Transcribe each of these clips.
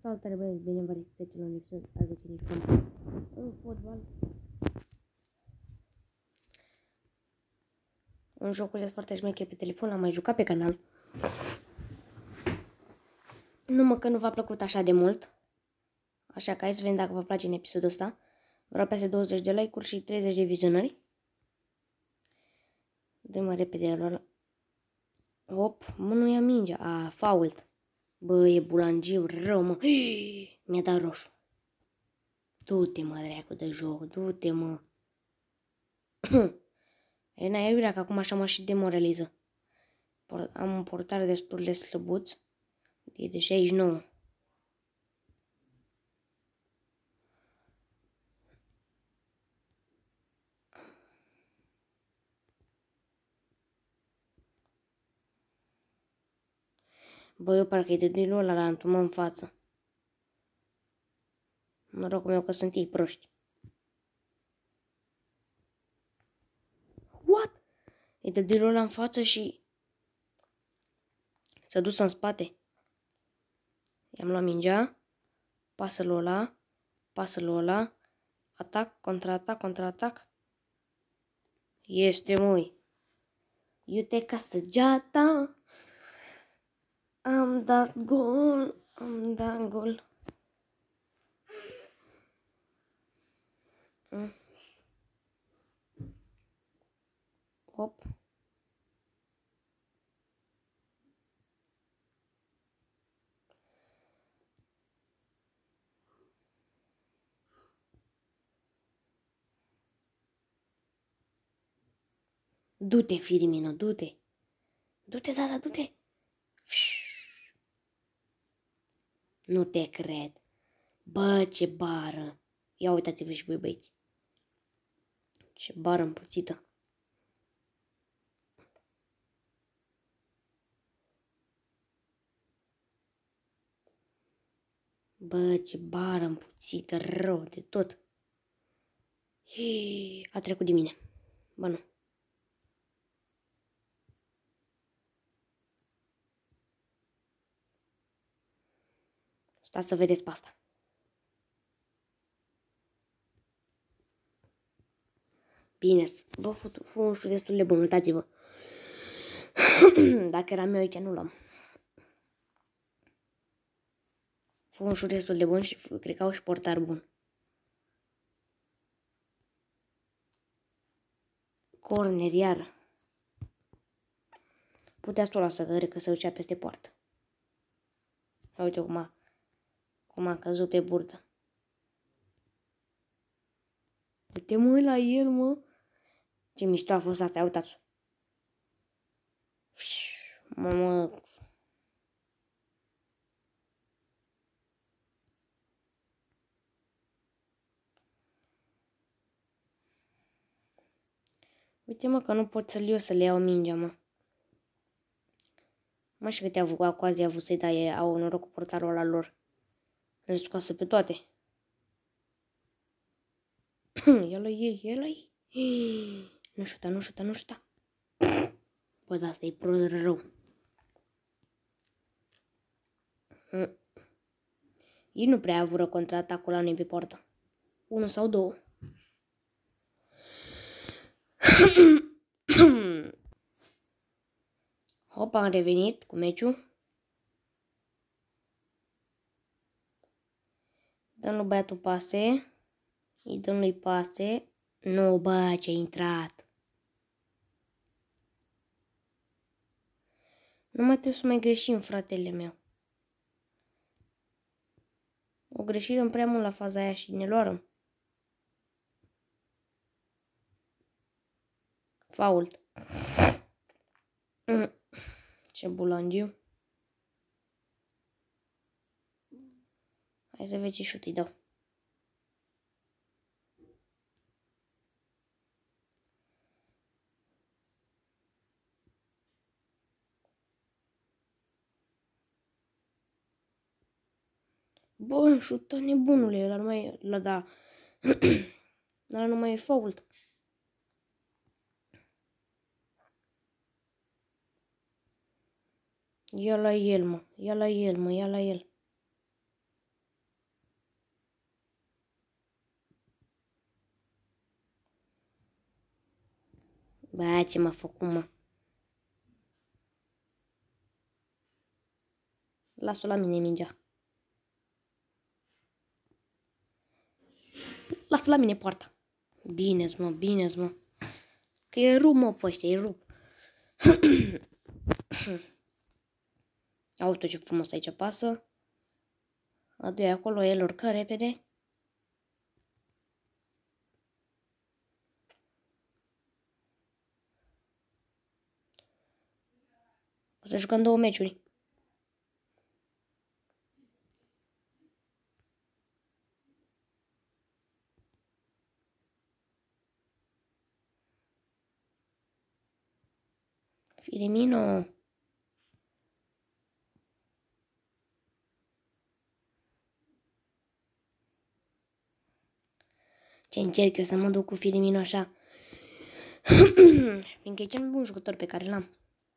Salutare băieți, bine vă reținut la un episod al 10 nici în fotbal. Un joculeț foarte șmecher pe telefon, l-am mai jucat pe canal. Numai că nu v-a plăcut așa de mult. Așa că hai să vedem dacă vă place în episodul ăsta. Vreau peste 20 de like-uri și 30 de vizionări. Dă-mă repede la... Hop, mă, nu ia mingea. A, fault. Bă, e bulangiu rău, mă. Mi-a dat roșu. Du-te, mă, dracu de joc, du-te, mă. E, n-ai uirat că acum așa mă și demoraliză. Am un portar destul de slăbuț. E de 69. Bă, eu parcă-i de dilul ăla la întumă în față. Norocul meu că sunt ei proști. What? E de dilul ăla în față și... s-a dus în spate. I-am luat mingea. Pasă-l ăla. Pasă-l ăla. Atac, contraatac, contraatac. Este, măi. Iute ca săgeata. Am dat gol. Am dat gol. Hop. Du-te, Firmino, du-te. Du-te, tata, du-te. Nu te cred. Bă, ce bară. Ia uitați-vă și voi, băieți. Ce bară împuțită. Bă, ce bară împuțită, rău de tot. A trecut de mine. Bă, nu. Stați să vedeți pe asta. Bine, vă fu un șut destul de bun, uitați-vă. Dacă eram eu aici, nu l-am. Fu un șut destul de bun și cred că au și portar bun. Corner, iar. Puteați tu lasă că se ducea peste poartă. Uite cum a căzut pe burtă. Uite, mă, la el, mă. Ce mișto a fost asta, uitați-o. Mamă. Uite, mă, că nu pot să le iau mingea, mă. Mă, și câte acuazi a avut să-i dai, au noroc cu portarul ăla lor. Le scoasă pe toate. El-i. Nu șuta. Bă, da, asta e prost rău. Ei nu prea avură contraatacul la noi pe poartă. 1 sau 2. Hop, am revenit cu meciul. Dăm lui băiatul pase. Îi dăm lui pase. Nu, bă, ce-a intrat. Nu mai trebuie să mai greșim, fratele meu. O greșire în prea mult la faza aia și ne luarăm. Fault. Ce bulangiu. Hai să vezi ce șut îi dau. Bă, șută nebunule, ăla nu mai e, da. Ăla nu mai e fault. Ia la el, mă. Bă, ce m-a făcut, mă? Las-o la mine mingea. Lasă la mine poarta. Bine-s, mă, bine-s, mă. Că e rup, mă, pe ăștia, e rup. Auto, ce frumos aici pasă. Adu-i acolo, el urcă repede. O să jucăm 2 meciuri. Firmino. Ce încerc eu să mă duc cu Firmino așa. Fiindcă e cel mai bun jucător pe care l-am.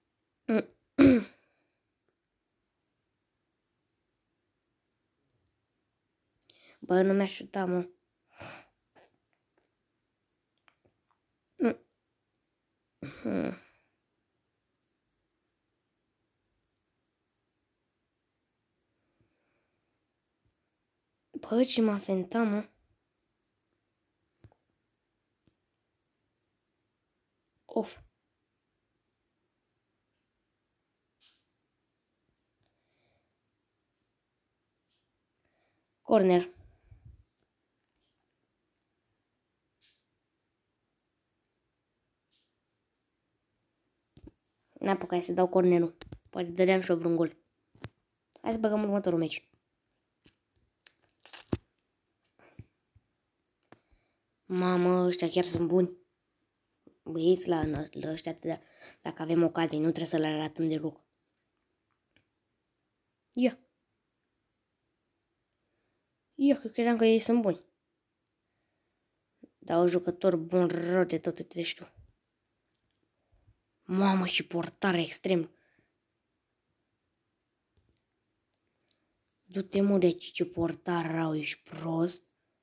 Bă, nu mi-a șutat, mă. Bă, ce m-a fentat, mă. Of. Corner. N-apucai să dau cornerul. Poate dădeam și-o vreun gol. Hai să băgăm următorul meci. Mamă, ăștia chiar sunt buni. Băieți la ăștia, dacă avem ocazii, nu trebuie să le arătăm deloc. Ia. Ia, că credeam că ei sunt buni. Dar un jucător bun rău de tot, uite tu. Mamă, și portare extrem. Du-te, mă, de aici, ce portar rău, ești prost.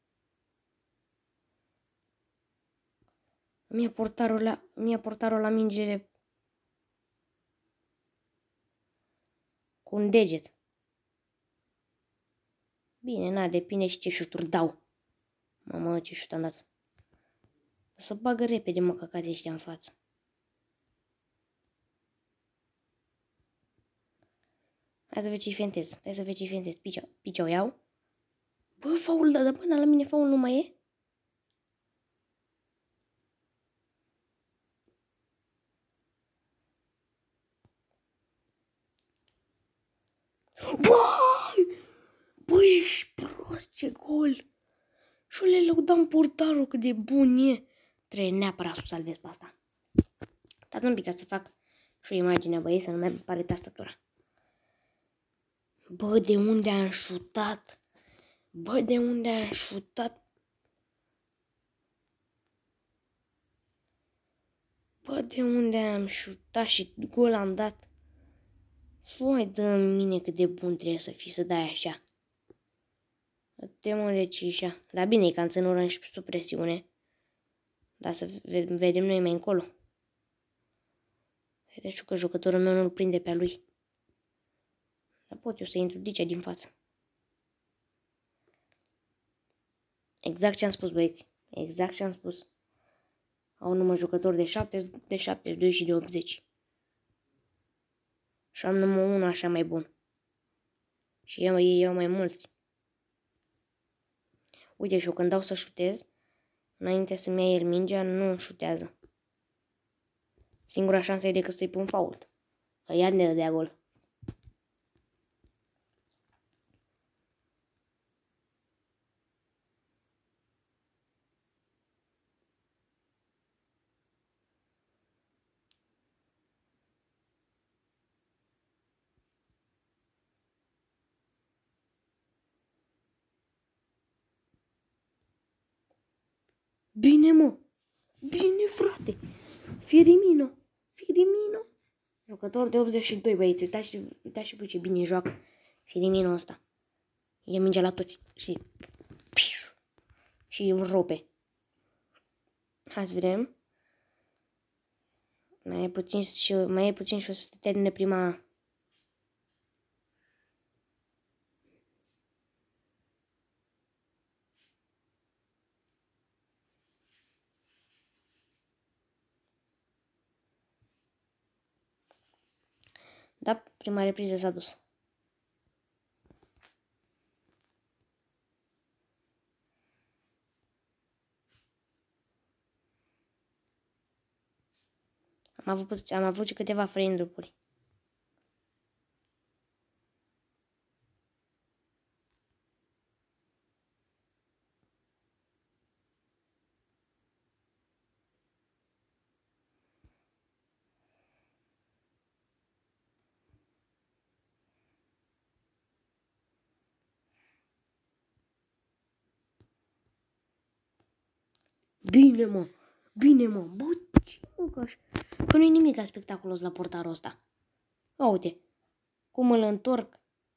Mie portarul la minge cu un deget. Bine, na, depinde și ce șuturi dau. Mamă, ce șut am dat. Să bagă repede, mă, căcați ăștia în față. Hai să vezi ce-i fentez. Hai să vezi ce-i fentez. Picea o iau. Bă, faul, dar până la mine faul nu mai e? Bă, ești prost, ce gol! Și le lăudam portarul cât de bun e. Trebuie neapărat să salvez pe asta. Stați un pic ca să fac și o imagine, băieți, să nu mai pare tastatura. Bă, de unde am șutat? Bă, de unde am șutat? Bă, de unde am șutat și gol am dat? Foi, dă mine cât de bun trebuie să fii să dai așa. Te mă de așa. Dar bine, e ca în ținură și sub presiune. Dar să vedem noi mai încolo. Vedeți că jucătorul meu nu-l prinde pe-a lui. Dar pot eu să intru dicea din față. Exact ce am spus, băieți. Exact ce am spus. Au numai jucători de 72 și de 80. Și am numai unul așa mai bun. Și ei iau mai mulți. Uite, și eu când dau să șutez, înainte să-mi ia el mingea, nu șutează. Singura șansă e decât să-i pun fault. Că iar ne dădea gol. Bine, mă! Bine, frate! Firmino! Firmino! Jucător de 82, băieți. Uitați și voi ce bine joacă Firmino ăsta. E mingea la toți. Și îl rupe. Hai să vedem. Mai e puțin și o să se termine prima. Da, prima repriză s-a dus. Am avut și câteva frame drop-uri. Bine, mă! Bine, mă! Bă, ce măcaș? Că nu-i nimic spectaculos la portarul ăsta. Ia uite, cum îl întorc.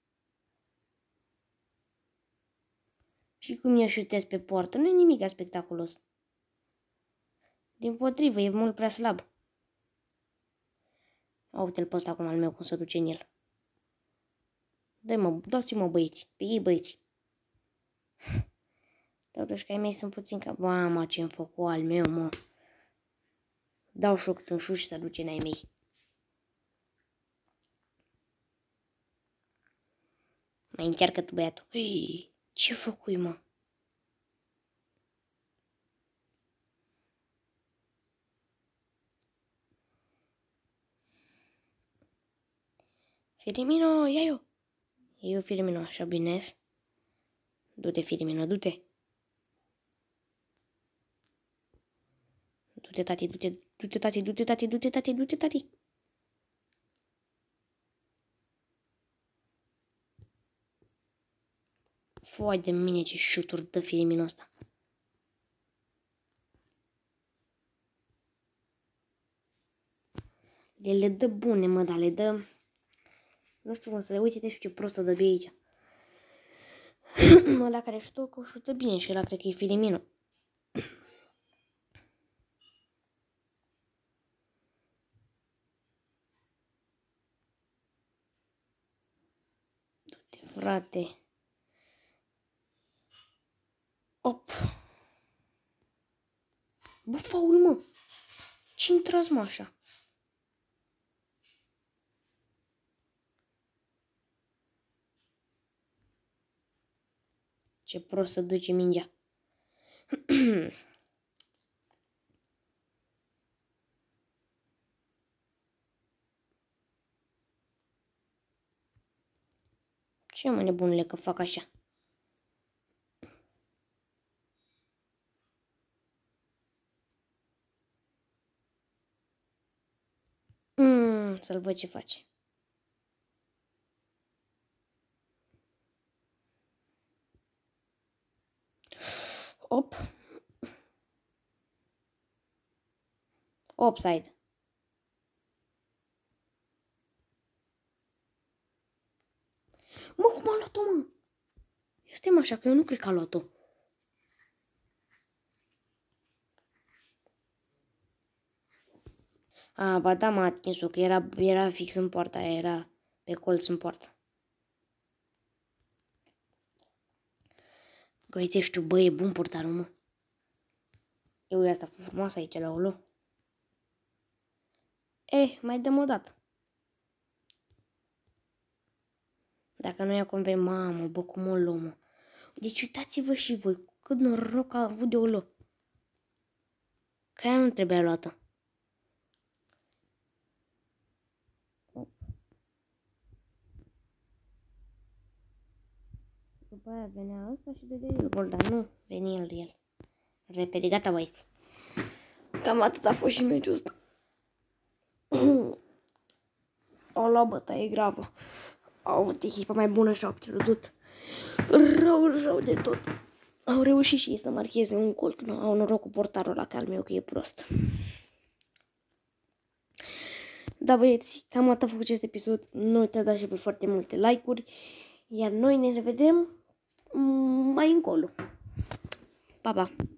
Și cum eu șutez pe poartă. Nu-i nimic spectaculos. Dimpotrivă, e mult prea slab. Ia uite-l pe ăsta acum al meu, cum se duce în el. Dați-mă băieți, pe ei băieți. Totuși că ai mei sunt puțin ca... Mama, ce-mi făcut al meu, mă. Dau șoc în șuș și se duce în ai mei. Mai încearcă tu, băiatul. Ce făcui, mă? Firmino, ia eu. Eu, Firmino, așa bine. Du-te, Firmino, du-te. Du-te, tati, du-te, tati, du-te, tati, du-te, tati, du-te, tati. Foai de mine ce șuturi dă Firmino ăsta. Le dă bune, mă, dar le dă... Nu știu cum să le uite, nu știu ce prost o dă bine aici. Ăla care șută bine și ăla cred că e Firmino. Du-te, frate. Op. Bă, faul, mă. Ce-mi tras, mă, așa? Ce prost să duce mingea. Ce, mă, nebunule, că fac așa? Să-l văd ce face. Op. Offside. Mă, cum a luat-o, mă? Este așa, că eu nu cred că a luat-o. A, ba da, m-a atins-o, că era fix în poarta aia, era pe colț în poartă. Că uite, știu, bă, e bun portarul, mă. Eu asta frumoasă aici la olo. Mai dăm o dată. Dacă nu ia conveni, mamă, bă, cum o luăm, mă. Deci uitați-vă și voi, cât noroc a avut de olo. Că aia nu trebuia luată. După aia venea ăsta și dădea el gol, dar nu veni el. Repede, gata, băieți. Cam atât a fost și meciul ăsta. Au luat bătaie gravă. Au avut echipa mai bună și au pierdut rău de tot. Au reușit și ei să marcheze un gol. Nu au noroc cu portarul ăla, că al meu că e prost. Da, băieți, cam atât a făcut acest episod. Nu uitați, dați și voi foarte multe like-uri. Iar noi ne revedem mai încolo. Pa, pa!